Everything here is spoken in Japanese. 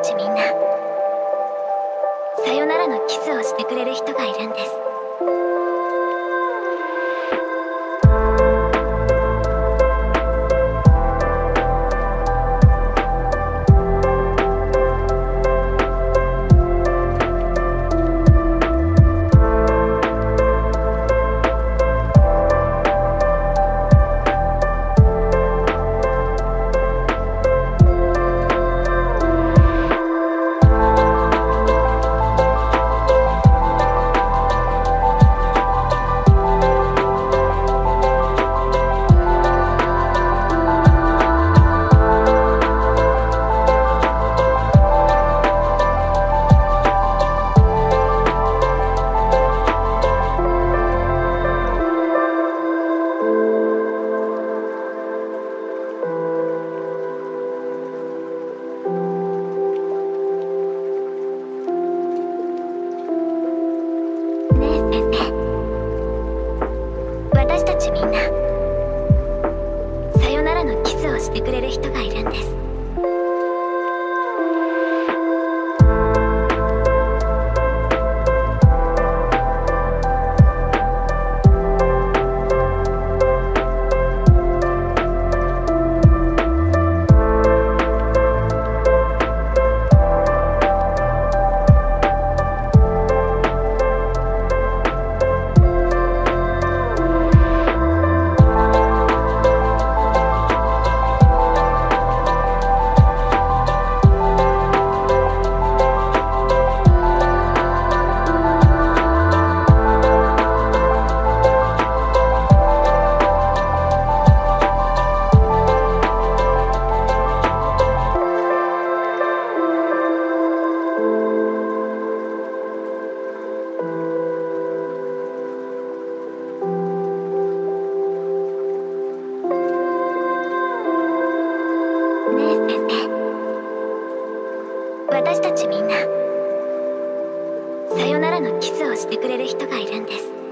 ちみんなさよならのキスをしてくれる人がいるんです。私たちみんなさよならのキスをしてくれる人がいるんです。私たちみんなさよならのキスをしてくれる人がいるんです。